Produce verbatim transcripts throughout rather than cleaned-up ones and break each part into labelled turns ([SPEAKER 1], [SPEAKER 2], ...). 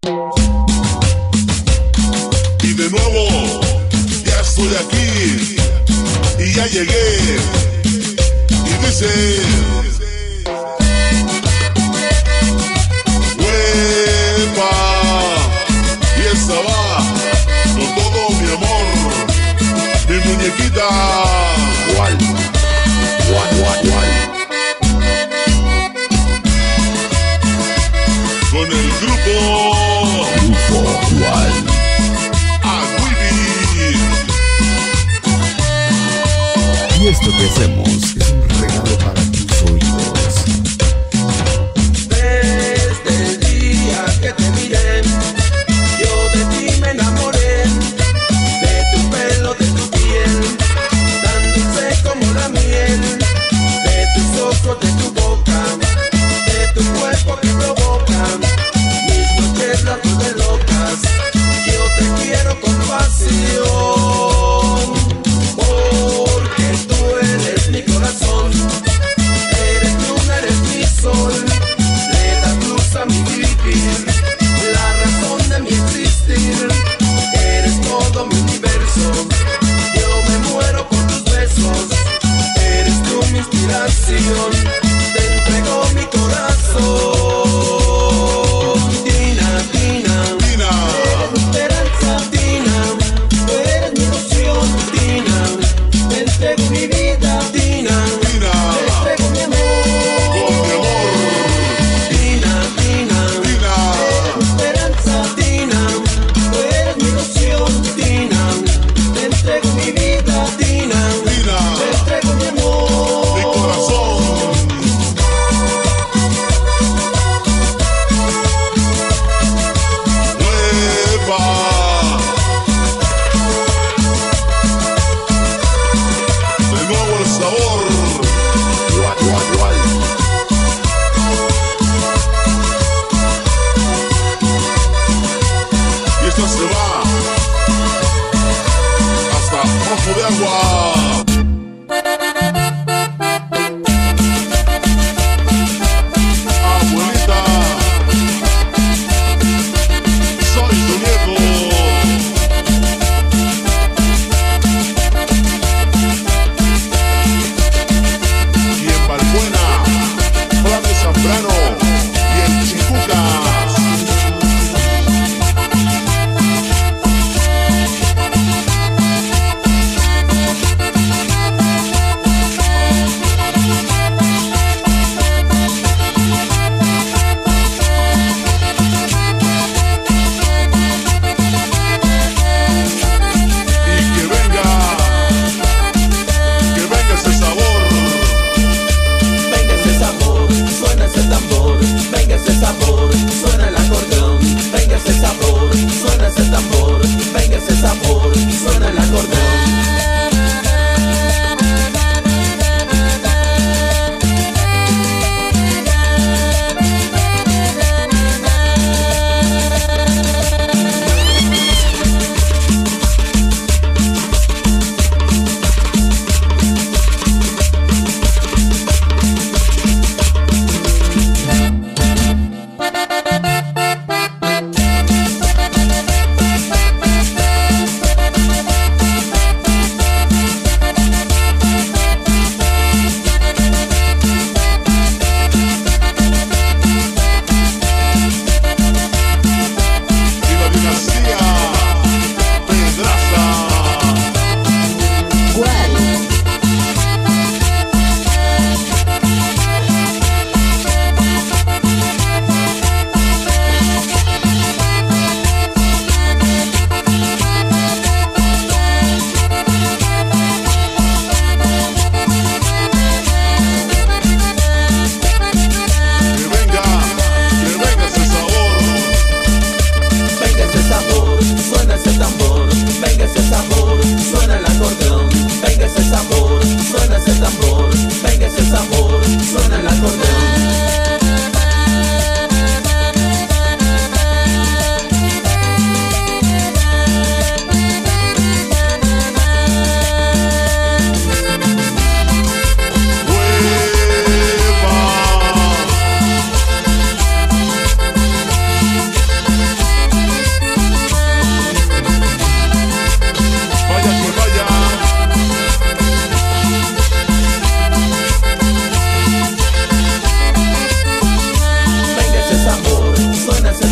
[SPEAKER 1] Y de nuevo, ya estoy aquí y ya llegué. Y dice: ¡Huepa! Y esta va con todo mi amor, mi muñequita. Guay, guay, guay, guay. Con el grupo Grupo Guay.
[SPEAKER 2] Y esto que hacemos es un regalo para tus oídos.
[SPEAKER 3] Desde el día que te miré, yo de ti me enamoré. De tu pelo, de tu piel, tan dulce como la miel. De tus ojos, de tu boca, de tu cuerpo que provoca mis noches las vuelven locas. Yo te quiero con pasión. Te entrego mi corazón. Tina, Tina,
[SPEAKER 1] Tina,
[SPEAKER 3] eres mi esperanza. Tina, tú eres mi ilusión. Tina, te entrego mi vida. Tina,
[SPEAKER 1] Tina,
[SPEAKER 3] te entrego mi amor.
[SPEAKER 1] con mi amor.
[SPEAKER 3] Tina, Tina,
[SPEAKER 1] Tina,
[SPEAKER 3] eres mi esperanza. Tina, tú eres mi ilusión. Tina, te entrego mi vida. Tina,
[SPEAKER 1] Tina,
[SPEAKER 3] te entrego mi amor.
[SPEAKER 1] mi corazón. De nuevo el sabor. Guay, guay, guay. Y esta se va hasta Ojo de Agua. Abuelita, soy tu nieto. Y en Balbuena, Juan de Zambrano y en Chicucas.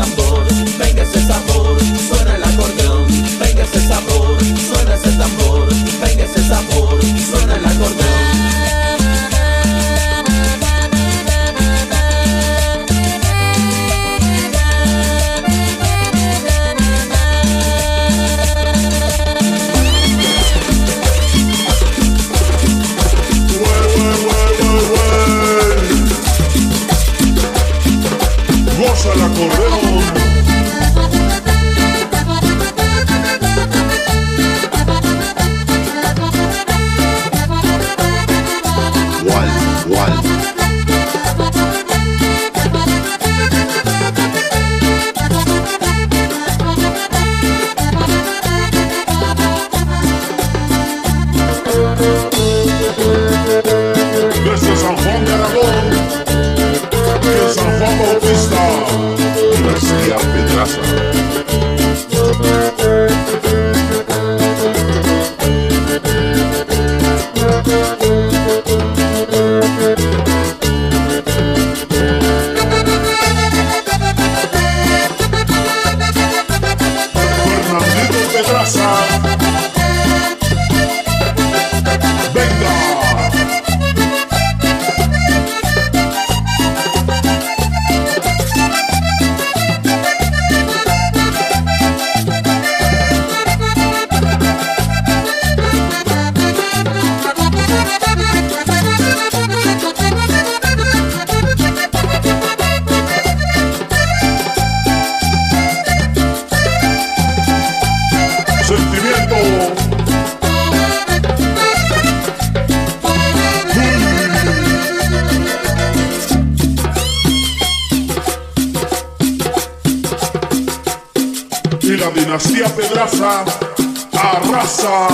[SPEAKER 3] tambor, venga ese sabor, suena el acordeón, venga ese sabor, suena ese tambor, venga ese sabor, suena el acordeón.
[SPEAKER 1] Goza el acordeón.
[SPEAKER 2] Wal, wal.
[SPEAKER 1] Desde San Juan de Aragón y de San Juan Bautista,
[SPEAKER 2] Dinastía Pedraza.
[SPEAKER 1] Fernandito Pedraza. Venga. Sentimiento. Y la dinastía Pedraza arrasa.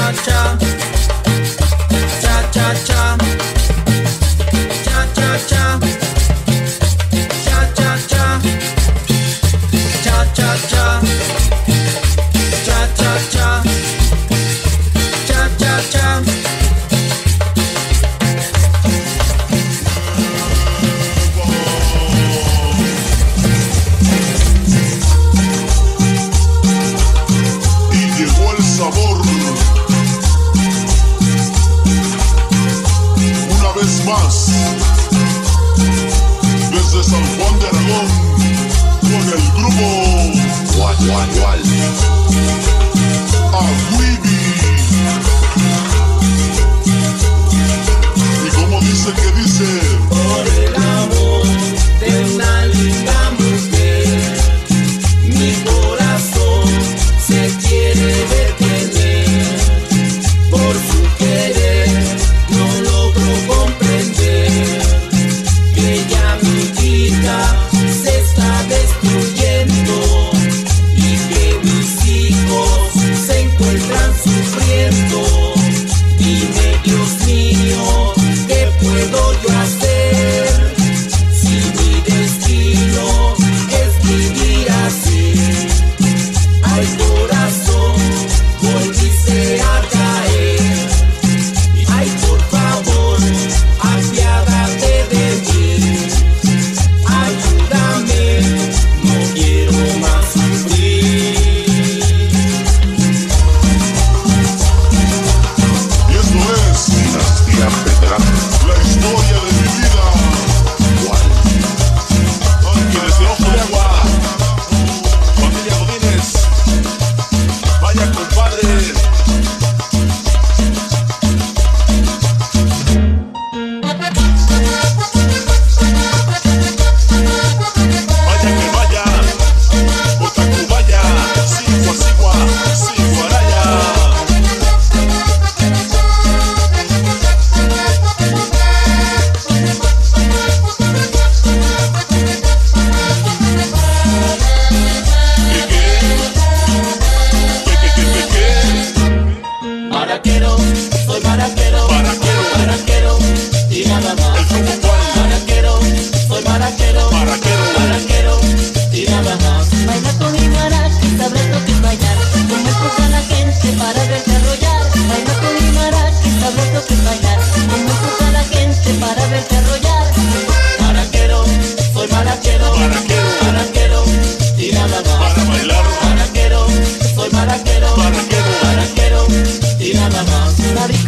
[SPEAKER 4] Soy maraquero, soy maraquero, maraquero y nada más.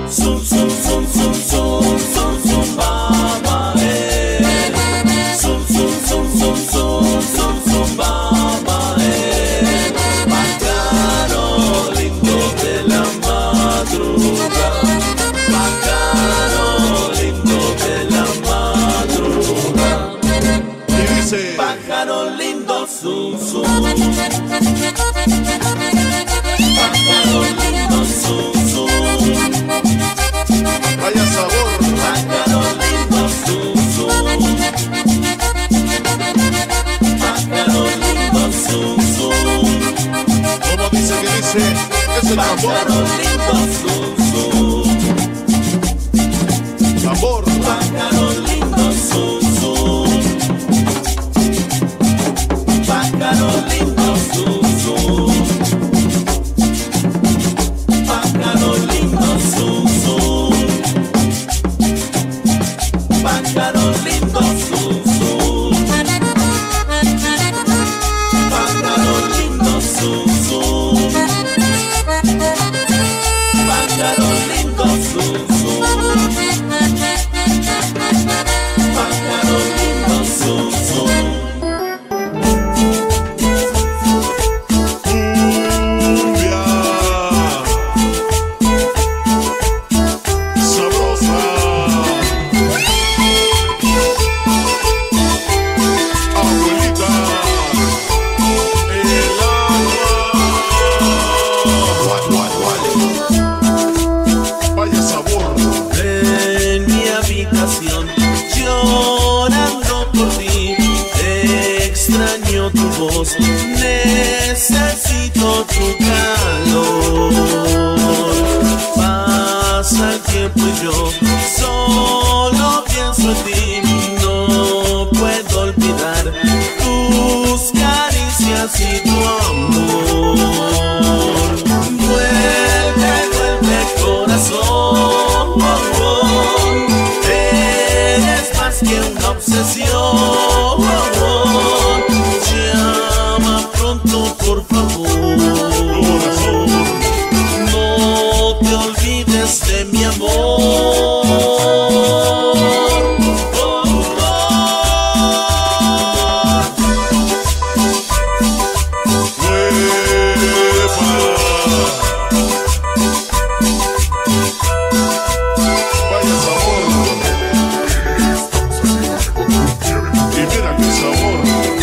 [SPEAKER 3] Zum, zum, zum, zum, zum, zum, zum, mama, eh. Zum, zum, zum, zum, zum, zum, zum, mama, eh. Pájaro lindo de la madrugada, pájaro lindo de la madrugada.
[SPEAKER 1] Y dice,
[SPEAKER 3] Pájaro lindo, zum, zum. Pájaro lindo, zum, zum.
[SPEAKER 1] vaya sabor.
[SPEAKER 3] Pájaro lindo, zum, zum. Pájaro lindo, zum, zum.
[SPEAKER 1] Como dice que dice, es el
[SPEAKER 3] Pájaro
[SPEAKER 1] tambor.
[SPEAKER 3] lindo, zum, zum.
[SPEAKER 1] Tambor.
[SPEAKER 3] Pájaro lindo, zum, zum. Pájaro lindo, zum, zum. Pájaro lindo, zum, zum. Pájaro lindo, zum, zum. Pájaro lindo, zum, zum. Pájaro lindo, zum, zum. Pájaro lindo, zum, zum.
[SPEAKER 1] Cumbia sabrosa. Abuelita, el agua. What, what, what? Vaya sabor.
[SPEAKER 3] En mi habitación, llorando por ti, extraño tu voz, necesito tu calor. Pasa el tiempo y yo solo pienso en ti, no puedo olvidar tus caricias y tu amor. Vuelve, vuelve corazón, eres más que una obsesión. Llama pronto por favor, no te olvides de mi amor.
[SPEAKER 1] Vaya sabor. Y mira qué sabor.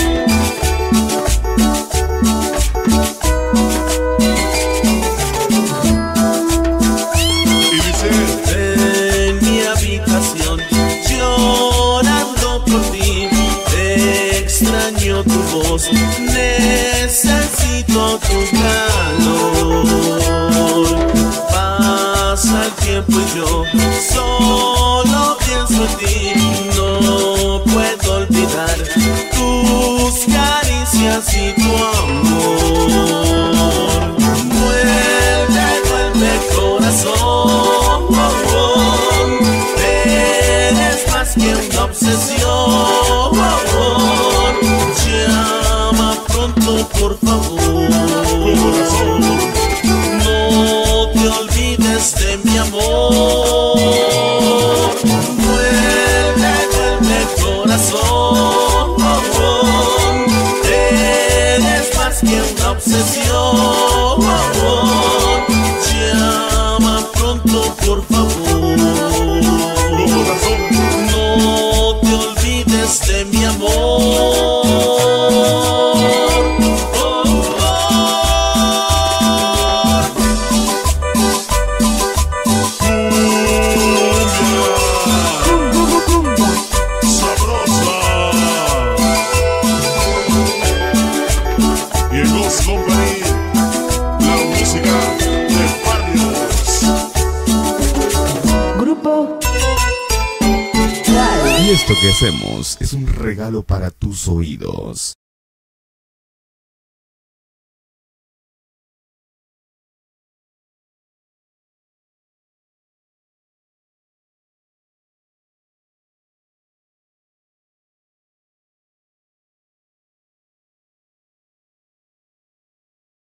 [SPEAKER 1] Y dice,
[SPEAKER 3] En mi habitación, llorando por ti, extraño tu voz, necesito tu calor. Pasa el tiempo y yo solo pienso en ti, no puedo olvidar tus caricias y tu amor. Vuelve, vuelve corazón, eres más que una obsesión. Llama pronto por favor, no te olvides de mi amor. Vuelve, vuelve corazón, eres más que una obsesión. Llama pronto por favor, no te olvides de mi amor.
[SPEAKER 1] sabrosa. Y el Ghost Company, la música de barrios.
[SPEAKER 2] Grupo Y esto que hacemos es un regalo para tus oídos.